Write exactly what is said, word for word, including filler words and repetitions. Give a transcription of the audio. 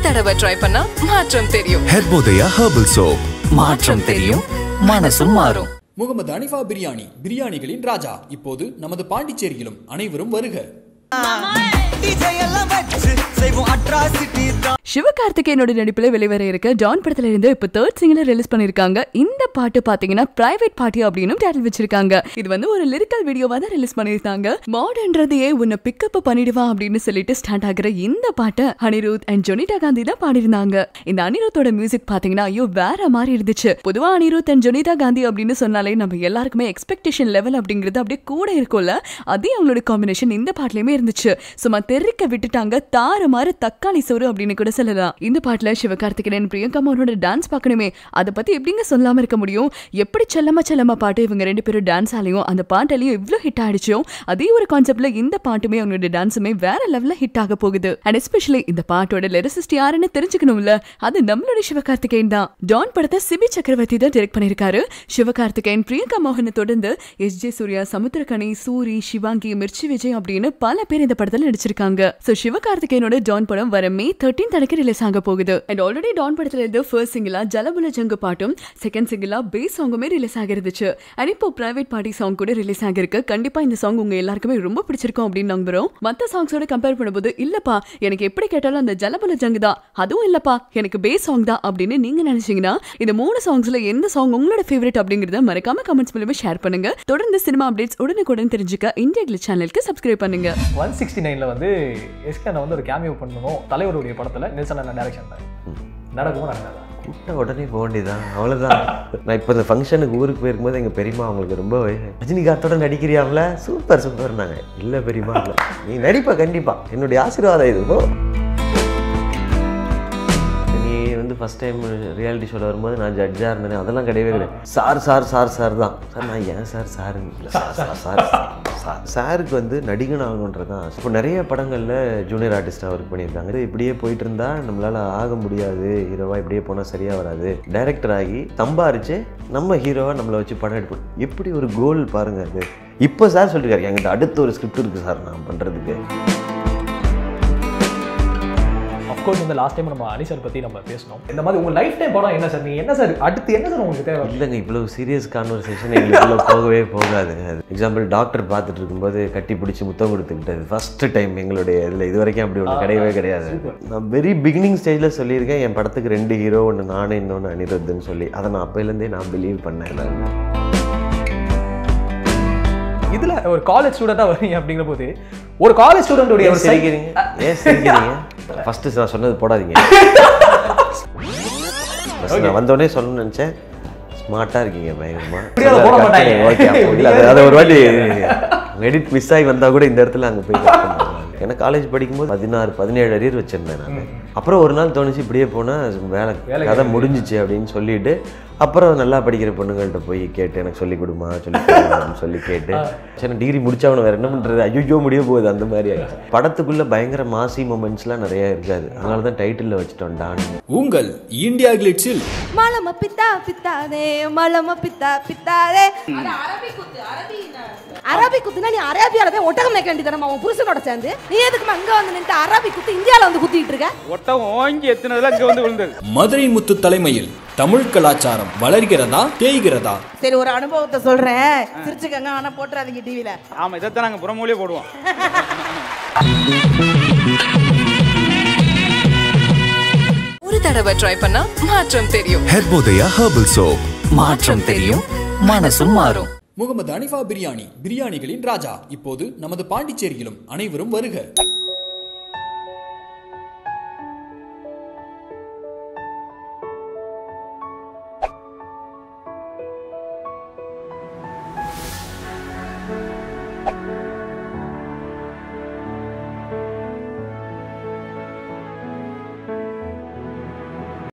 தடவை ட்ரை பண்ணா மாற்றம் தெரியும். Herbodaya herbal soap. மாற்றம் தெரியும், மனசும் மாறும். முகமது அனிஃபா பிரியாணி, பிரியாணிகளின் ராஜா. இப்போது நமது பாண்டிச்சேரியிலும். அனைவரும் வருக. சிவகார்த்திகேயனோட நடிப்புல வெளிவர இருக்க டான் படத்துல இருந்து இப்ப தேர்ட் சிங்கிள் ரிலீஸ் பண்ணிருக்காங்க. இந்த பாட்டு பாத்தீங்கன்னா பிரைவேட் பார்ட்டி அப்படின்னு டைட்டில் வச்சிருக்காங்க. இது வந்து ஒரு லிரிக்கல் வீடியோவா தான் ரிலீஸ் பண்ணிருக்காங்க. மாடர்ன்றதையே உன்னை பிக்கப் பண்ணிடுவா அப்படின்னு சொல்லிட்டு ஸ்டார்ட் ஆகுற இந்த பாட்டை அனிருத் அண்ட் ஜொனிடா காந்தி தான் பாடிருந்தாங்க. இந்த அனிருத்தோட மியூசிக் பாத்தீங்கன்னா ஐயோ வேற மாதிரி இருந்துச்சு. பொதுவா அனிருத் அண்ட் ஜொனிடா காந்தி அப்படின்னு சொன்னாலே நம்ம எல்லாருக்குமே எக்ஸ்பெக்டேஷன் லெவல் அப்படிங்கிறது அப்படியே கூட இருக்கும்ல. அதே அவங்களோட காம்பினேஷன் இந்த பாட்டுலயுமே இருந்துச்சு. சும்மா தெறிக்க விட்டுட்டாங்க. தாறு மாறு தக்காளி சோறு அப்படின்னு கூட சொல்லலாம். இந்த பாட்டுல சிவகார்த்திகேயன் பிரியங்கா மோகனோட டான்ஸ் பார்க்கணுமே, அதை பத்தி எப்படிங்க சொல்லாம இருக்க முடியும்? எப்படி செல்லமா செல்லமா பாட்டு இவங்க ரெண்டு பேரும் டான்ஸ் ஆலையும் அந்த பாட்டிலையும் இவ்வளவு ஹிட் ஆயிடுச்சோ அதே ஒரு கான்செப்ட்ல இந்த பாட்டுமே அவங்களோட டான்ஸுமே வேற லெவல்ல ஹிட் ஆக போகுது. அண்ட் எஸ்பெஷலி இந்த பாட்டோட லிரிசிஸ்ட் யாருன்னு தெரிஞ்சுக்கணும்ல, அது நம்மளோட சிவகார்த்திகேயன் தான். டான் படத்தை சிபி சக்கரவர்த்தி தான் டைரக்ட் பண்ணிருக்காரு. சிவகார்த்திகேயன் பிரியங்கா மோகனை தொடர்ந்து எஸ் ஜே சூர்யா, சமுத்திரக்கனி, சூரி, சிவாங்கி, மிர்ச்சி, விஜய் அப்படின்னு பல பேர் இந்த படத்துல நடிச்சிருக்காங்க. சோ சிவகார்த்திகேயனோட டான் படம் வர மே பதிமூன்றாம் தேதிக்கு ரிலீஸ் ஆக போகுது. அண்ட் ஆல்ரெடி டான் படத்துல இருந்து ஃபர்ஸ்ட் சிங்கிளா ஜலபுல ஜங்கு பாட்டும் செகண்ட் சிங்கிளா பேஸ் சாங்குமே ரிலீஸ் ஆகிருந்துச்சு. அண்ட் இப்போ பிரைவேட் பார்ட்டி சாங் கூட ரிலீஸ் ஆகிருக்கு. கண்டிப்பா இந்த சாங் உங்க எல்லாருக்குமே ரொம்ப பிடிச்சிருக்கும் அப்படின்னு நம்புறோம். மத்த சாங்ஸோட கம்பேர் பண்ணும்போது இல்லப்பா எனக்கு எப்படி கேட்டாலும் அந்த ஜலபுல ஜங்கு தான், அதுவும் இல்லப்பா எனக்கு பேஸ் சாங் தான் அப்படின்னு நீங்க நினைச்சீங்கன்னா இந்த மூணு சாங்ஸ்ல எந்த சாங் உங்களோட ஃபேவரட் அப்படிங்கறத மறக்காம கமெண்ட்ஸ் மூலமா ஷேர் பண்ணுங்க. தொடர்ந்து சினிமா அப்டேட்ஸ் உடனுக்குடன் தெரிஞ்சுக்க இந்தியா கிளிட்ஸ் சேனலுக்கு சப்ஸ்கிரைப் பண்ணுங்க. ஒன் சிக்ஸ்டி நைன்ல வந்து எஸ்கே வந்து ஒரு கேமியோ பண்ணணும் தலைவருடைய படத்துல நெல்சன் அண்ணா டைரக்ஷன்ல நடக்குமோ நடக்காதா? கூப்பிட்ட உடனே போக வேண்டியதான், அவ்வளோதான். நான் இப்போ இந்த ஃபங்க்ஷனுக்கு ஊருக்கு போயிருக்கும்போது எங்கள் பெரியமா அவங்களுக்கு ரொம்ப ரஜினிகார்த்தோட நடிக்கிறியாவில் சூப்பர் சூப்பர் நாங்கள் இல்லை பெரியமா இல்லை நீ நடிப்பா கண்டிப்பாக என்னுடைய ஆசீர்வாதம் இது. நீ வந்து ஃபஸ்ட் டைம் ரியாலிட்டி ஷோவில் வரும்போது நான் ஜட்ஜாக இருந்தேன், அதெல்லாம் கிடையவே கிடையாது. சார் சார் சார் சார் தான் சார். நான் ஏன் சார் சாருங்க இல்லை சார் சார் சார் சார் சாருக்கு வந்து நடிகன் ஆகணுன்றது தான். இப்போ நிறைய படங்களில் ஜூனியர் ஆர்டிஸ்டாக ஒர்க் பண்ணியிருக்காங்க. இப்படியே போயிட்டு இருந்தா நம்மளால் ஆக முடியாது, ஹீரோவாக இப்படியே போனால் சரியாக வராது, டைரக்டர் ஆகி சம்பாரிச்சு நம்ம ஹீரோவாக நம்மளை வச்சு படம் எடுப்போம். எப்படி ஒரு கோல் பாருங்கள் அது. இப்போ சார் சொல்லியிருக்காரு என்கிட்ட அடுத்த ஒரு ஸ்கிரிப்ட் இருக்குது சார் நான் பண்ணுறதுக்கு. அஃப்கோர்ஸ் இந்த லாஸ்ட் டைம் நம்ம அனி சார் பற்றி நம்ம பேசணும். இந்த மாதிரி உங்கள் லைஃப் டைம் படம் என்ன சார், நீங்கள் என்ன சார் அடுத்து என்ன சார் உங்களுக்கு தேவை? இல்லைங்க இவ்வளோ சீரியஸ் கான்வர்சேஷன் எங்களுக்கு போகவே போகாது. எக்ஸாம்பிள் டாக்டர் பார்த்துட்டு இருக்கும்போது கட்டி பிடிச்சி முத்தம் கொடுத்துக்கிட்டது ஃபர்ஸ்ட் டைம் எங்களுடைய இதில் இது வரைக்கும் அப்படி ஒன்று கிடையவே கிடையாது. நான் வெரி பிகினிங் ஸ்டேஜில் சொல்லியிருக்கேன் என் படத்துக்கு ரெண்டு ஹீரோ, ஒன்று நானே இன்னொன்று அனிருத்துன்னு சொல்லி. அதை நான் அப்போலேருந்தே நான் பிலீவ் பண்ணேன். நான் இதில் ஒரு காலேஜ் ஸ்டூடெண்ட்டாக வரீங்க அப்படிங்கிற போது ஒரு காலேஜ் ஸ்டூடெண்ட்டுடைய ஒரு சிரிக்கிறீங்க ஏன் சிரிக்கிறீங்க? ஃபஸ்ட்டு நான் சொன்னது போடாதீங்க. நான் வந்தோடனே சொல்லணும்னு நினச்சேன். ஸ்மார்ட்டாக இருக்கீங்க பயங்கரமாக. ஓகே அதை ஒரு வாட்டி எடிட் மிஸ் ஆகி வந்தால் கூட இந்த இடத்துல அங்கே போய் ஏன்னா காலேஜ் படிக்கும்போது பதினாறு பதினேழு அரியர் வச்சுருந்தேன் நான். அப்புறம் ஒரு நாள் தோணுச்சு இப்படியே போனால் வேலை கதை முடிஞ்சிச்சு அப்படின்னு சொல்லிட்டு அப்புறம் நல்லா படிக்கிற பொண்ணுங்கள்ட்ட போய் கேட்டு எனக்கு சொல்லி கொடுமா சொல்லி கொடுமான்னு சொல்லி கேட்டு சரி டிகிரி முடிச்சாவணும் வேறு என்ன பண்ணுறது, ஐயோ முடிய போகுது அந்த மாதிரி ஆகிடுச்சு. படத்துக்குள்ளே பயங்கர மாசி மூமெண்ட்ஸ்லாம் நிறையா இருக்காது, அதனால தான் டைட்டிலில் வச்சுட்டோம் டான். உங்கள் இந்தியா கிளிட்ஸில் மலம பித்தா பித்தாதே மலம பித்தா பித்தாதே. அரபிக் குத்துனா நீ அரேபியால போய் ஒட்டகம் மேய்க்க வேண்டியதானே உன் புருஷனோட சேர்ந்து. நீ எதுக்கு அங்க வந்து நின்று அரபிக் குத்து இந்தியாவில் வந்து குத்திட்டு இருக்க? ஒட்டகம் வாங்கி எத்தனை அங்க வந்து விழுந்தது. மதுரை முத்து தலைமையில் தமிழ் கலாச்சாரம் வளர்கிறதா தேய்கிறதா? சரி ஒரு அனுபவத்தை சொல்றேன், சிரிச்சுக்கங்க, ஆனா போட்டுறாதீங்க டிவில. ஆமா இதைத்தான் நாங்க புறமொழியே போடுவோம். ஒரு தடவை ட்ரை பண்ணா மாற்றம் தெரியும். Herbodaya herbal soap. மாற்றம் தெரியும், மனசும் மாறும். முகமது அனிஃபா பிரியாணி, பிரியாணிகளின் ராஜா. இப்போது நமது பாண்டிச்சேரியிலும். அனைவரும் வருக.